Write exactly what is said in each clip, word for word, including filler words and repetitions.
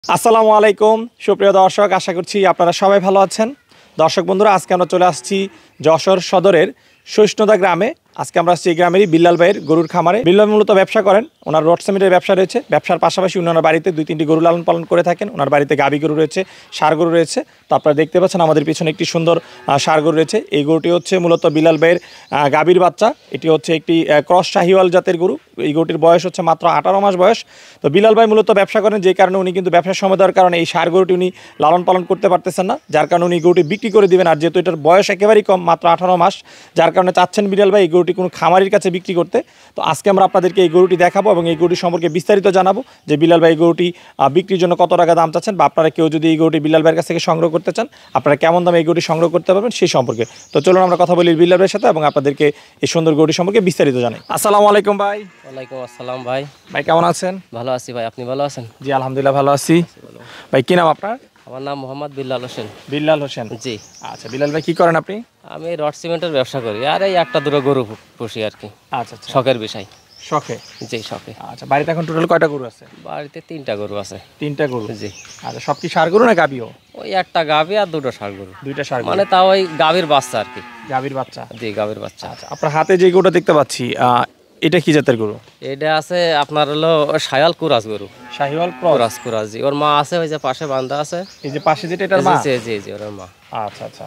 আসসালামু আলাইকুম সুপ্রিয় দর্শক, আশা করছি আপনারা সবাই ভালো আছেন। দর্শক বন্ধুরা, আজকে আমরা চলে আসছি যশোর সদরের সহিষ্ণুতা গ্রামে। আজকে আমরা আসছি এই গ্রামেরই বিল্লাল ভাইয়ের গরুর খামারে। বিল্লাল মূলত ব্যবসা করেন, ওনার রড সিমেন্টের ব্যবসা রয়েছে। ব্যবসার পাশাপাশি ওনার বাড়িতে দুই তিনটি গরু লালন পালন করে থাকেন। ওনার বাড়িতে গাভী গরু রয়েছে, ষাঁড় গরু রয়েছে। তো আপনারা দেখতে পাচ্ছেন আমাদের পিছনে একটি সুন্দর ষাঁড় গরু রয়েছে। এই গরুটি হচ্ছে মূলত বিল্লাল ভাইয়ের গাভীর বাচ্চা। এটি হচ্ছে একটি ক্রস শাহিওয়াল জাতের গরু। এই গরুটির বয়স হচ্ছে মাত্র আঠারো মাস বয়স। তো বিল্লাল ভাই মূলত ব্যবসা করেন, যে কারণে উনি কিন্তু ব্যবসার সময় দেওয়ার কারণে এই ষাঁড় গরুটি উনি লালন পালন করতে পারতেছেন না, যার কারণে উনি গরুটি বিক্রি করে দিবেন। আর যেহেতু এটার বয়স একেবারেই কম, মাত্র আঠারো মাস, যার কারণে চাচ্ছেন বিল্লাল ভাই এই গরুটি কোনো খামারির কাছে বিক্রি করতে। তো আজকে আমরা আপনাদেরকে এই গরুটি দেখাবো এবং এই গরুটি সম্পর্কে বিস্তারিত জানাবো যে বিল্লাল ভাই এই গরুটি বিক্রির জন্য কত টাকা দাম চাচ্ছেন, বা আপনারা কেউ যদি এই গরুটি বিল্লাল ভাইয়ের কাছ থেকে সংগ্রহ করতে চান আপনারা কেমন দামে এই গরুটি সংগ্রহ করতে পারবেন সেই সম্পর্কে। তো চলুন আমরা কথা বলি বিল্লাল ভাইয়ের সাথে এবং আপনাদেরকে এই সুন্দর গরুটি সম্পর্কে বিস্তারিত জানাই। আসসালামু আলাইকুম ভাই। ওয়ালাইকুম আসসালাম ভাই। ভাই কেমন আছেন? ভালো আছি ভাই, আপনি ভালো আছেন? জি আলহামদুলিল্লাহ ভালো আছি। ভাই কি নাম আপনার? আমার নাম মোহাম্মদ বিল্লাল হোসেন। বিল্লাল হোসেন, জি। আচ্ছা বিল্লাল ভাই কি করেন আপনি? আমি রড সিমেন্টের ব্যবসা করি, আর এই একটা দুটো গরু পুষি আর কি। আচ্ছা আচ্ছা, শখের বিষয়। শখে? জি শখে। আচ্ছা, বাড়িতে এখন টোটাল কয়টা গরু আছে? বাড়িতে তিনটা গরু আছে। তিনটা গরু? জি। আচ্ছা, সব কি ষাঁড় গরু না গাভীও? ওই একটা গাভী আর দুটো ষাঁড় গরু। দুইটা ষাঁড় মানে তাও ওই গাভীর বাচ্চা আর কি। গাভীর বাচ্চা? জি গাভীর বাচ্চা। আচ্ছা, আপনার হাতে যে গরুটা দেখতে পাচ্ছি এটা কি জাতের গরু? এটা আছে আপনার হলো শায়াল কুরাস গরু। শাহিওয়াল কুরাস কুরাস, জি। ওর মা আছে ওই যে পাশে বান্ধা আছে। এই যে পাশে যেটা, এটার মা? জি জি জি, ওর মা। আচ্ছা আচ্ছা,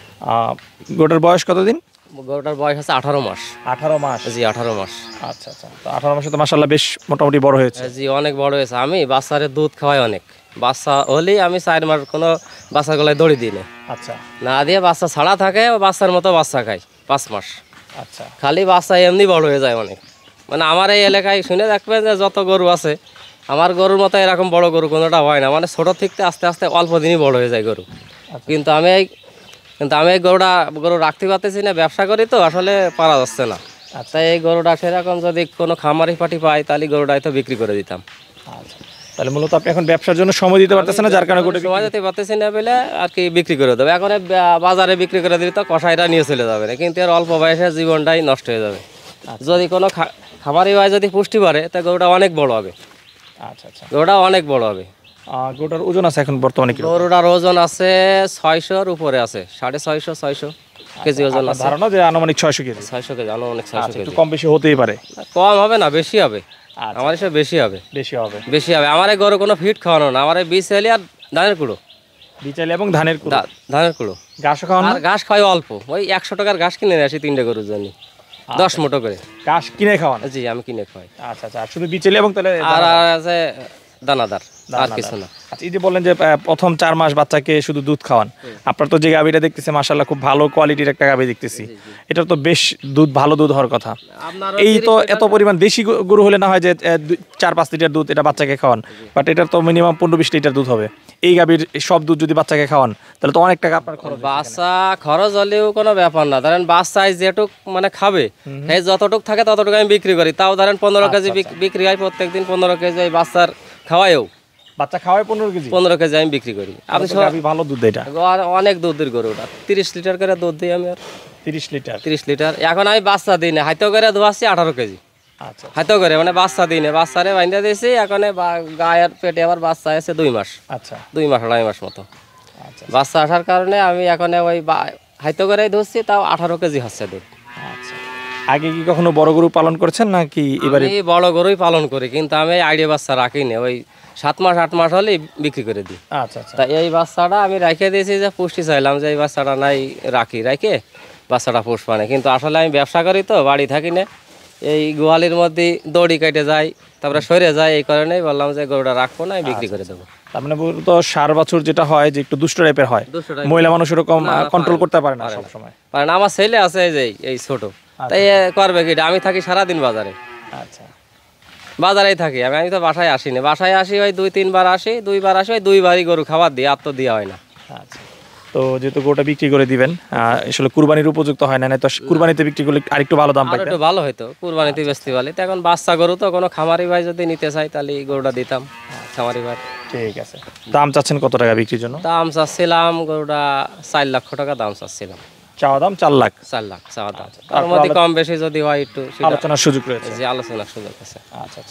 গরুটার বয়স কতদিন? গরুটার বয়স আছে আঠারো মাস। আঠারো মাস? জি আঠারো মাস। আচ্ছা আচ্ছা, তো আঠারো মাসে তো মাশাআল্লাহ বেশ মোটামুটি বড় হয়েছে। জি অনেক বড় হয়েছে। আমি বাচ্চারে দুধ খাওয়াই অনেক। বাচ্চা হলেই আমি চার মাস কোনো বাচ্চা গলায় দড়ি দিই না। আচ্ছা, না দিয়ে বাচ্চা ছাড়া থাকে, ও বাচ্চার মতো বাচ্চা খাই পাঁচ মাস। আচ্ছা, খালি বাচ্চা এমনি বড় হয়ে যায় অনেক। মানে আমার এই এলাকায় শুনে দেখবেন যে যত গরু আছে, আমার গরুর মতো এরকম বড় গরু কোনোটা হয় না। মানে ছোটো থেকে আস্তে আস্তে অল্প দিনই বড় হয়ে যায় গরু। কিন্তু আমি এই কিন্তু আমি এই গরুটা গরু রাখতে পারতেছি না, ব্যবসা করি তো আসলে পারা যাচ্ছে না। তাই এই গরুটা সেরকম যদি কোনো খামারি পাটি পাই তাহলে গরুটাই তো বিক্রি করে দিতাম। আচ্ছা, তাহলে মূলত আপনি এখন ব্যবসার জন্য সময় দিতে পারতেছেন না, যার কারণে গোটা সময় দিতে পারতেছি না বলে আর কি বিক্রি করে দেবো। এখন বাজারে বিক্রি করে দিলে তো কষাইটা নিয়ে চলে যাবে না, কিন্তু এর অল্প বয়সে জীবনটাই নষ্ট হয়ে যাবে। যদি কোনো খামারি ভাই যদি পুষ্টি পারে তা গরুটা অনেক বড় হবে। আচ্ছা আচ্ছা, গরুটা অনেক বড় হবে। গরুটার ওজন আছে এখন বর্তমানে কি? গরুটার ওজন আছে ছয়শোর উপরে আছে, সাড়ে ছয়শো ছয়শো কেজি ওজন আছে। ধারণা যে আনুমানিক ছয়শো কেজি? ছয়শো কেজি আনুমানিক ছয়শো কেজি। কম বেশি হতেই পারে? কম হবে না, বেশি হবে। আমার এসব বেশি হবে। বেশি হবে? বেশি হবে। আমার এই গরু কোনো ফিট খাওয়ানো না, আমার এই বীজ চাইলে আর ধানের কুড়ো। বিচাইলে এবং ধানের কুড়ো? ধানের কুড়ো। ঘাস খাওয়ানো? আর ঘাস খাওয়াই অল্প, ওই একশো টাকার ঘাস কিনে নিয়ে আসি তিনটে গরুর জন্য, দশ মুঠো করে ঘাস কিনে খাওয়ানো? জি আমি কিনে খাওয়াই। আচ্ছা আচ্ছা, শুধু বিচাইলে এবং তাহলে আর আছে দানাদার, আর কিছু না। আচ্ছা, এই যে বললেন যে প্রথম চার মাস বাচ্চাকে শুধু দুধ খাওয়ান, আপনার তো যে গাভীটা দেখতেছে মাশাআল্লাহ খুব ভালো কোয়ালিটির একটা গাভী দেখতেছি, এটা তো বেশ দুধ, ভালো দুধ হওয়ার কথা। এই তো এত পরিমাণ দেশি গরু হলে না হয় যে চার পাঁচ লিটার দুধ এটা বাচ্চাকে খাওয়ান, বাট এটার তো মিনিমাম পনেরো বিশ লিটার দুধ হবে। এই গাভীর সব দুধ যদি বাচ্চাকে খাওয়ান তাহলে তো অনেক টাকা আপনার খরচ। বাচ্চা খরচ হলেও কোনো ব্যাপার না, ধরেন বাচ্চায় যেটুক মানে খাবে এই যতটুক থাকে ততটুকু আমি বিক্রি করি। তাও ধরেন পনেরো কেজি বিক্রি হয় প্রত্যেক দিন, পনেরো কেজি ওই বাচ্চার খাওয়ায়ও। বাচ্চা খাওয়ায় পনেরো কেজি? পনেরো কেজি আমি বিক্রি করি। আপনি ভালো দুধ দেয়? এটা অনেক দুধের গরু, ওটা তিরিশ লিটার করে দুধ দিই আমি। আর তিরিশ লিটার? তিরিশ লিটার। এখন আমি বাচ্চা দিই না, হাইতো করে ধোয়াচ্ছি আঠারো কেজি। আচ্ছা, হাইতো করে মানে বাচ্চা দিই না, বাচ্চারে বাইন্দা দিয়েছি। এখন গায়ের পেটে আবার বাচ্চা আছে দুই মাস। আচ্ছা, দুই মাস আড়াই মাস মতো বাচ্চা আসার কারণে আমি এখন ওই হাইতো করেই ধরছি, তাও আঠারো কেজি হচ্ছে দুধ। আচ্ছা, আগে কি কখনো বড় গরু পালন করেছেন নাকি? এবারে বড় গরুই পালন করি, কিন্তু আমি আইডিয়া বাচ্চা রাখি না, ওই সাত মাস আট মাস হলে বিক্রি করে দিই। আচ্ছা আচ্ছা, তা এই বাচ্চাটা আমি রেখে দিয়েছি যে পুষ্টি চাইলাম যে এই বাচ্চাটা নাই রাখি, রেখে বাচ্চাটা পুষ মানে। কিন্তু আসলে আমি ব্যবসা করি তো, বাড়ি থাকি না, এই গোয়ালির মধ্যে দড়ি কেটে যায়, তারপরে সরে যায়, এই কারণেই বললাম যে গরুটা রাখবো না, বিক্রি করে দেবো। তার মানে তো সার বাছুর যেটা হয় যে একটু দুষ্ট টাইপের হয়, মহিলা মানুষ এরকম কন্ট্রোল করতে পারে না সব সময়? পারে না। আমার ছেলে আছে যে এই ছোট, তাই করবে কি, আমি থাকি সারাদিন বাজারে। আচ্ছা, বাজারেই থাকি আমি, আমি তো বাসায় আসি না। বাসায় আসি ওই দুই তিনবার আসি, দুইবার আসি ওই দুইবারই গরু খাবার দিই, আর তো দেওয়া হয় না। আচ্ছা, তো যেহেতু গরুটা বিক্রি করে দিবেন, আসলে কুরবানির উপযুক্ত হয় না, তো কুরবানিতে বিক্রি করলে আরেকটু ভালো দাম পাইতেন। একটু ভালো হতো কুরবানিতে বেচতে পারলে। তো এখন বাচ্চা গরু তো, কোনো খামারি ভাই যদি নিতে চাই তাহলে গরুটা দিতাম খামারি ভাই। ঠিক আছে, দাম চাচ্ছেন কত টাকা বিক্রির জন্য? দাম চাচ্ছিলাম গরুটা চার লক্ষ টাকা দাম চাচ্ছিলাম। চাওয়া দাম চার লাখ? চার লাখ চাওয়া দাম, তার মধ্যে কম বেশি যদি হয় একটু আলোচনার সুযোগ রয়েছে। জি আলোচনার সুযোগ আছে। আচ্ছা আচ্ছা,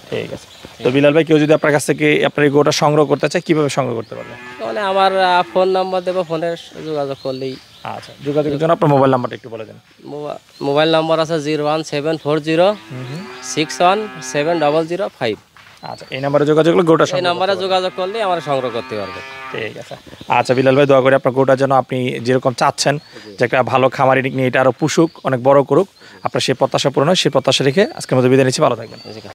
ঠিক আছে। তো বিলাল ভাই, কেউ যদি আপনার কাছ থেকে আপনার এই গরুটা সংগ্রহ করতে চায় কিভাবে সংগ্রহ করতে পারবে? মানে আমার ফোন নাম্বার দেবো, ফোনে যোগাযোগ করলেই। আচ্ছা, যোগাযোগের জন্য আপনার মোবাইল নাম্বারটা একটু বলে দেন। মোবা- মোবাইল নাম্বার আছে zero one seven four zero six one seven double zero five. আচ্ছা, এই নাম্বারে যোগাযোগ করলে গরুটা এই সংগ্রহ নাম্বারে যোগাযোগ করলেই আমার সংগ্রহ করতে পারবে। ঠিক আছে। আচ্ছা বিলাল ভাই, দোয়া করে আপনার গরুটা যেন আপনি যেরকম চাচ্ছেন যে একটা ভালো খামারি নিয়ে এটা আরো পুষুক, অনেক বড় করুক, আপনার সেই প্রত্যাশা পূরণ হয়, সেই প্রত্যাশা রেখে আজকের মতো বিদায় নিচ্ছি। ভালো থাকবেন।